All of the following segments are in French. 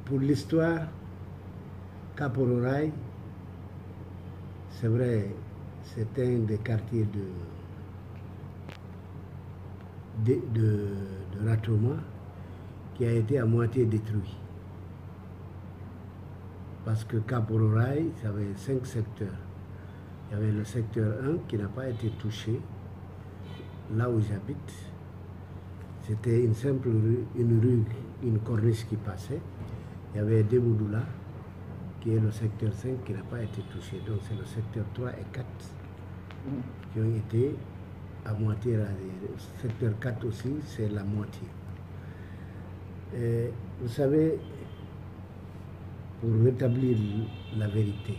pour l'histoire, Cap-Ororaï, c'est vrai, c'est un des quartiers de Ratoma qui a été à moitié détruit. Parce que Cap-Ororaï, il y avait 5 secteurs. Il y avait le secteur 1 qui n'a pas été touché, là où j'habite. C'était une simple rue, une corniche qui passait. Il y avait Demoudoula, qui est le secteur 5 qui n'a pas été touché. Donc c'est le secteur 3 et 4 qui ont été à moitié rasés. Le secteur 4 aussi, c'est la moitié. Et vous savez, pour rétablir la vérité,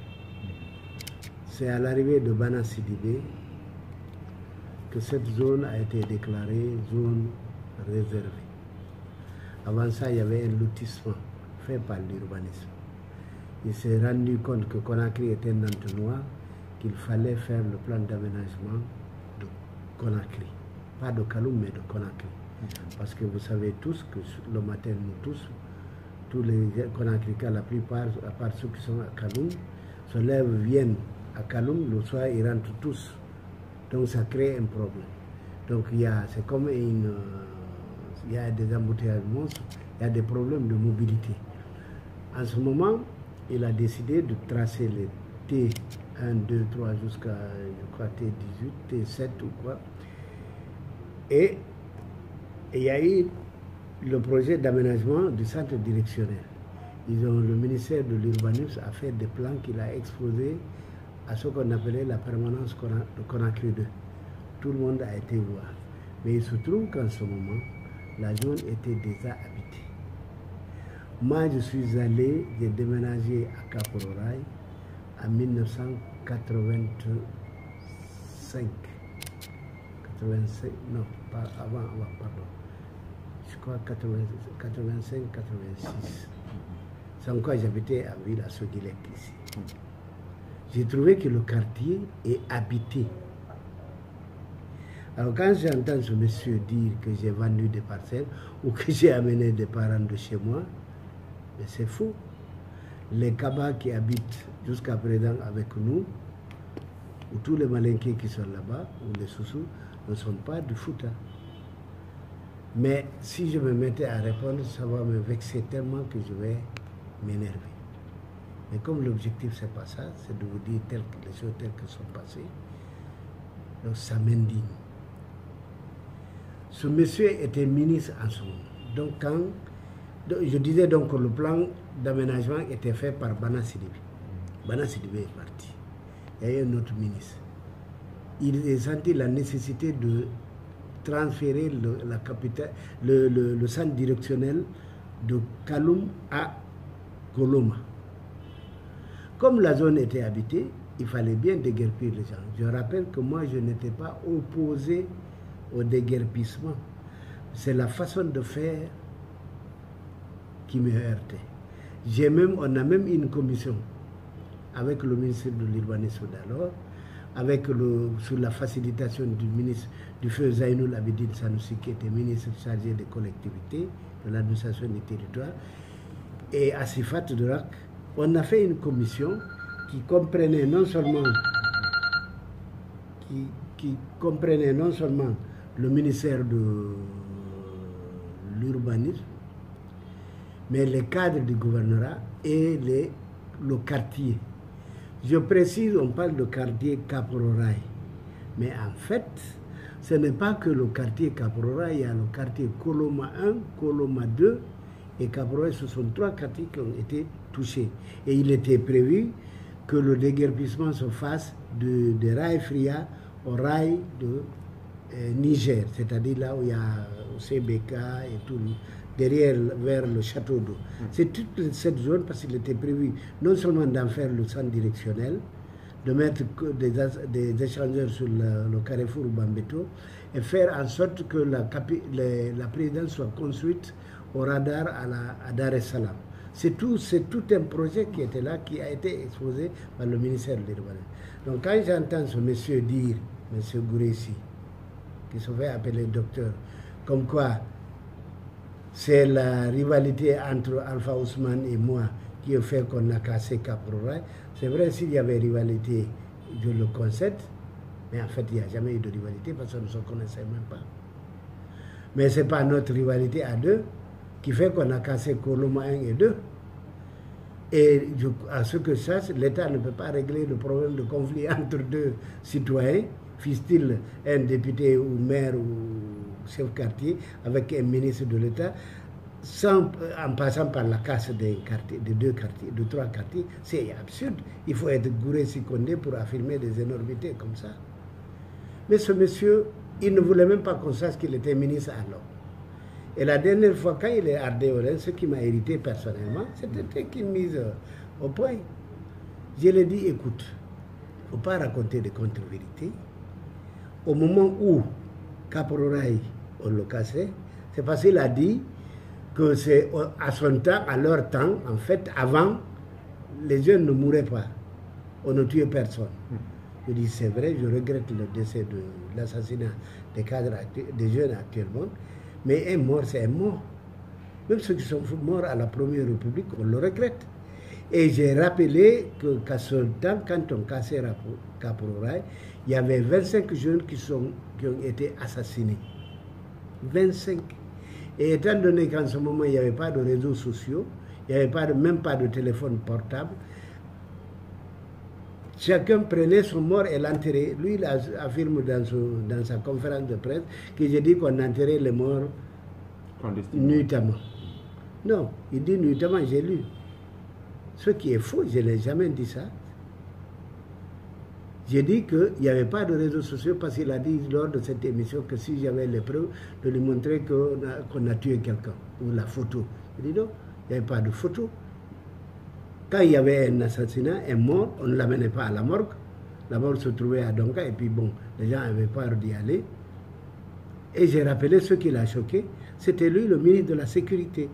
c'est à l'arrivée de Bana Sidibé que cette zone a été déclarée zone réservée. Avant ça, il y avait un lotissement fait par l'urbanisme. Il s'est rendu compte que Conakry était un entonnoir, qu'il fallait faire le plan d'aménagement de Conakry. Pas de Kaloum, mais de Conakry. Parce que vous savez tous que le matin, nous tous les Conakrykas, la plupart, à part ceux qui sont à Kaloum, se lèvent, viennent à Kaloum, le soir, ils rentrent tous. Donc ça crée un problème. Donc c'est comme il y a des embouteillages monstres, il y a des problèmes de mobilité. En ce moment, il a décidé de tracer les T1, 2, 3 jusqu'à, je crois, T18, T7 ou quoi. Et il y a eu le projet d'aménagement du centre directionnel. Le ministère de l'Urbanisme a fait des plans qu'il a exposés à ce qu'on appelait la permanence de Conakry 2. Tout le monde a été voir. Mais il se trouve qu'en ce moment, la zone était déjà habitée. Moi, je suis allé, j'ai déménagé à Cap-Ororaï en 1985. 85, non, pas avant, pardon. Je crois 85-86. Sans quoi j'habitais à ville à Sogilek ici. J'ai trouvé que le quartier est habité. Alors quand j'entends ce monsieur dire que j'ai vendu des parcelles ou que j'ai amené des parents de chez moi, mais c'est faux. Les Kabas qui habitent jusqu'à présent avec nous, ou tous les Malinqués qui sont là-bas, ou les Soussous, ne sont pas du Fouta. Mais si je me mettais à répondre, ça va me vexer tellement que je vais m'énerver. Mais comme l'objectif, c'est pas ça, c'est de vous dire les choses telles qu'elles sont passées, donc ça m'indigne. Ce monsieur était ministre en ce moment. Donc je disais donc que le plan d'aménagement était fait par Bana Sidibé. Bana Sidibé est parti. Il y a eu un autre ministre. Il a senti la nécessité de transférer le centre directionnel de Kaloum à Goloma. Comme la zone était habitée, il fallait bien déguerpir les gens. Je rappelle que moi, je n'étais pas opposé au déguerpissement. C'est la façon de faire qui me heurtait. On a même une commission avec le ministre de l'Urbanisme d'alors, sous la facilitation du ministre du feu Zainoul Abidine Sanoussi, qui était ministre chargé des collectivités, de l'administration du territoire, et Asifat Dourak. On a fait une commission qui comprenait non seulement le ministère de l'urbanisme, mais les cadres du gouvernorat et le quartier. Je précise, on parle de quartier Cap-Ororaï, mais en fait, ce n'est pas que le quartier Cap-Ororaï, il y a le quartier Koloma 1, Koloma 2 et Cap-Ororaï. Ce sont 3 quartiers qui ont été touchés. Et il était prévu que le déguerpissement se fasse de Rail Fria au rail de Niger, c'est-à-dire là où il y a CBK et tout, derrière, vers le château d'eau. C'est toute cette zone parce qu'il était prévu non seulement d'en faire le centre directionnel, de mettre des échangeurs sur le carrefour Bambeto et faire en sorte que la présidence soit construite au radar à Dar es Salaam. C'est tout un projet qui était là, qui a été exposé par le ministère de l'Urbanisme. Donc quand j'entends ce monsieur dire, M. Gouressi, qui se fait appeler docteur, comme quoi c'est la rivalité entre Alpha Ousmane et moi qui a fait qu'on a cassé Kaprouraï. C'est vrai, s'il y avait rivalité, je le concède, mais en fait, il n'y a jamais eu de rivalité parce que nous ne se connaissons même pas. Mais ce n'est pas notre rivalité à deux qui fait qu'on a cassé Koloma 1 et 2. Et à ce que ça, l'État ne peut pas régler le problème de conflit entre deux citoyens, fût-il un député ou maire ou chef quartier, avec un ministre de l'État, en passant par la casse des quartiers, de 2 quartiers, de 3 quartiers. C'est absurde. Il faut être gouré Sikondé pour affirmer des énormités comme ça. Mais ce monsieur, il ne voulait même pas qu'on sache qu'il était ministre alors. Et la dernière fois, quand il est ardé au Rhin, ce qui m'a irrité personnellement, c'était qu'il mise au point. Je lui ai dit, écoute, il ne faut pas raconter des contre-vérités. Au moment où Kaprouraï, on le cassait, c'est parce qu'il a dit que c'est à son temps, à leur temps, en fait, avant, les jeunes ne mouraient pas. On ne tuait personne. Je dis, c'est vrai, je regrette le décès de l'assassinat des cadres, des jeunes actuellement. Mais un mort, c'est un mort. Même ceux qui sont morts à la Première République, on le regrette. Et j'ai rappelé qu'à ce temps, quand on cassait Kaprouraï, il y avait 25 jeunes qui ont été assassinés. 25. Et étant donné qu'en ce moment, il n'y avait pas de réseaux sociaux, il n'y avait même pas de téléphone portable, chacun prenait son mort et l'enterrait. Lui, il affirme dans sa conférence de presse que j'ai dit qu'on enterrait les morts nuitamment. Non, il dit nuitamment, j'ai lu. Ce qui est faux, je n'ai jamais dit ça. J'ai dit qu'il n'y avait pas de réseaux sociaux parce qu'il a dit lors de cette émission que si j'avais les preuves, de lui montrer qu'on a tué quelqu'un, ou la photo. Il dit non, il n'y avait pas de photo. Quand il y avait un assassinat, un mort, on ne l'amenait pas à la morgue. La morgue se trouvait à Donka et puis bon, les gens avaient peur d'y aller. Et j'ai rappelé ce qui l'a choqué, c'était lui le ministre de la Sécurité.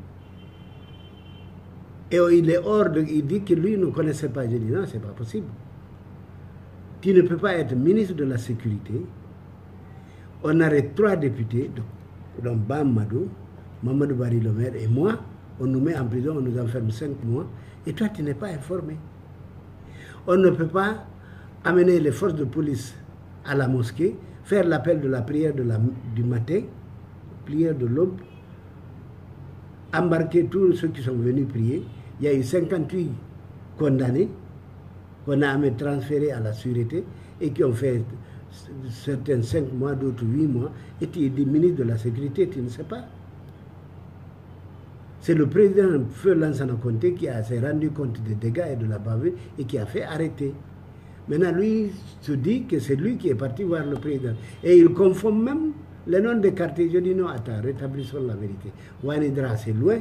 Et il dit que lui ne connaissait pas. J'ai dit non, c'est pas possible. Tu ne peux pas être ministre de la Sécurité. On arrête 3 députés, dont Bam Madou, Mamadou Bari le maire et moi, on nous met en prison, on nous enferme 5 mois. Et toi, tu n'es pas informé. On ne peut pas amener les forces de police à la mosquée, faire l'appel de la prière du matin, prière de l'aube, embarquer tous ceux qui sont venus prier. Il y a eu 58 condamnés qu'on a transférés à la sûreté et qui ont fait certains 5 mois, d'autres 8 mois. Et tu es ministre de la Sécurité, tu ne sais pas. C'est le président Feu Lansana Conté qui s'est rendu compte des dégâts et de la bavure et qui a fait arrêter. Maintenant, lui se dit que c'est lui qui est parti voir le président. Et il confond même les noms des quartiers. Je dis non, attends, rétablissons la vérité. Ouanidra, c'est loin.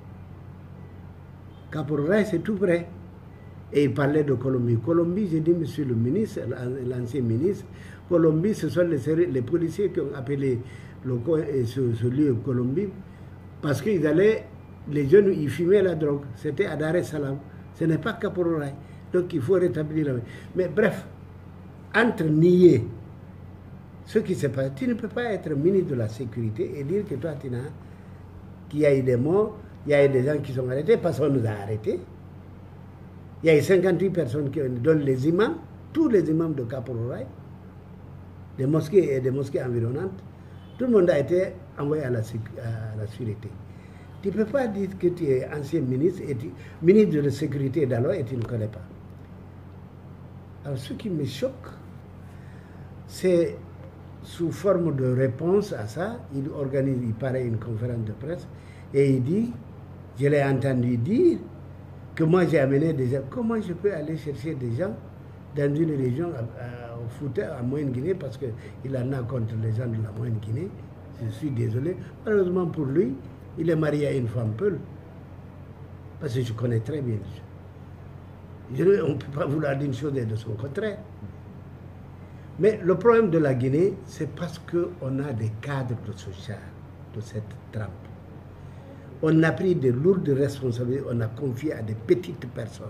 Kaprouraï, c'est tout près. Et il parlait de Colombie. Colombie, j'ai dit, monsieur le ministre, l'ancien ministre, Colombie, ce sont les policiers qui ont appelé ce lieu Colombie parce qu'ils allaient. Les jeunes, ils fumaient la drogue. C'était à Dar es Salaam. Ce n'est pas Kaprouraï. Donc il faut rétablir la vie. Mais bref, entre nier ce qui s'est passé, tu ne peux pas être ministre de la Sécurité et dire que toi, qu'il y a eu des morts, il y a eu des gens qui sont arrêtés parce qu'on nous a arrêtés. Il y a eu 58 personnes qui donnent les imams, tous les imams de Kaprouraï, des mosquées et des mosquées environnantes. Tout le monde a été envoyé à la sûreté. Tu ne peux pas dire que tu es ancien ministre, ministre de la Sécurité d'alors et tu ne connais pas. Alors ce qui me choque, c'est sous forme de réponse à ça, il paraît une conférence de presse et il dit, je l'ai entendu dire, que moi j'ai amené des gens. Comment je peux aller chercher des gens dans une région au Fouta, à Moyenne-Guinée, parce qu'il en a contre les gens de la Moyenne-Guinée. Je suis désolé. Malheureusement pour lui, il est marié à une femme Peul. Parce que je connais très bien. On ne peut pas vouloir d'une chose et de son contraire. Mais le problème de la Guinée, c'est parce qu'on a des cadres de ce genre, de cette trempe. On a pris de lourdes responsabilités, on a confié à des petites personnes.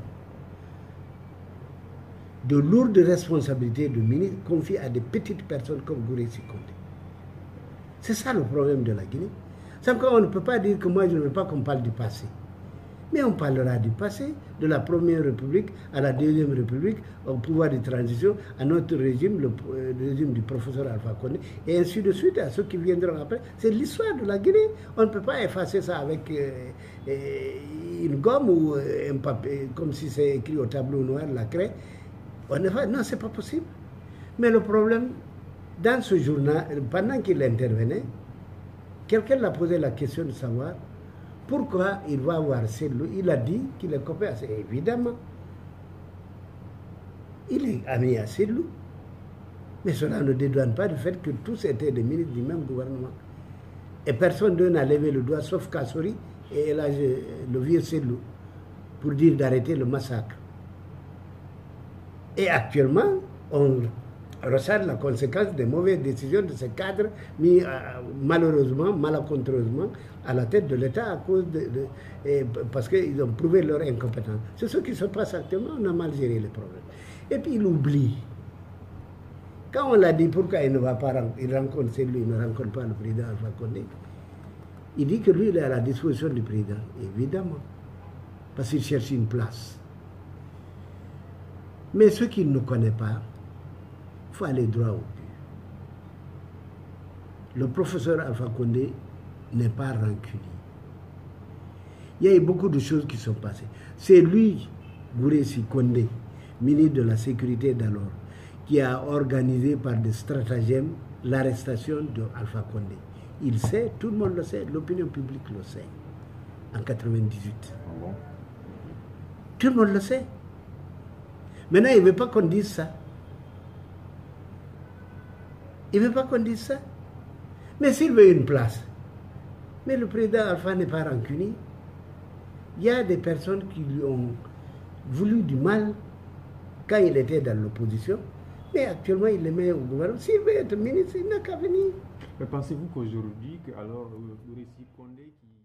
De lourdes responsabilités de ministre confiées à des petites personnes comme Gouré Sikondé. C'est ça le problème de la Guinée. Sans quoi on ne peut pas dire que moi je ne veux pas qu'on parle du passé. Mais on parlera du passé, de la Première République à la Deuxième République, au pouvoir de transition, à notre régime, le régime du professeur Alpha Condé, et ainsi de suite, à ceux qui viendront après. C'est l'histoire de la Guinée. On ne peut pas effacer ça avec une gomme ou un papier, comme si c'est écrit au tableau noir, la craie. Non, c'est pas possible. Mais le problème, dans ce journal, pendant qu'il intervenait, quelqu'un l'a posé la question de savoir pourquoi il va voir Cellou. Il a dit qu'il est copain, évidemment. Il est ami à Cellou. Mais cela ne dédouane pas du fait que tous étaient des ministres du même gouvernement. Et personne d'eux n'a levé le doigt, sauf Kassori et le vieux Cellou, pour dire d'arrêter le massacre. Et actuellement, on ressent la conséquence des mauvaises décisions de ces cadres mis malheureusement, malencontreusement à la tête de l'État à cause parce qu'ils ont prouvé leur incompétence. C'est ce qui se passe actuellement, on a mal géré les problèmes. Et puis il oublie. Quand on l'a dit pourquoi il ne va pas il rencontre celui, il ne rencontre pas le président Alpha Condé, il dit que lui il est à la disposition du président, évidemment, parce qu'il cherche une place. Mais ceux qui ne connaissent pas, il faut aller droit au but. Le professeur Alpha Condé n'est pas rancunier. Il y a eu beaucoup de choses qui sont passées. C'est lui, Gouressi Condé, ministre de la Sécurité d'alors, qui a organisé par des stratagèmes l'arrestation de Alpha Condé. Il sait, tout le monde le sait, l'opinion publique le sait, en 98. Tout le monde le sait. Maintenant, il ne veut pas qu'on dise ça. Il ne veut pas qu'on dise ça. Mais s'il veut une place, mais le président Alpha n'est pas rancunier. Il y a des personnes qui lui ont voulu du mal quand il était dans l'opposition, mais actuellement il est met au gouvernement. S'il veut être ministre, il n'a qu'à venir. Mais pensez-vous qu'aujourd'hui, alors, Gouressi Condé qui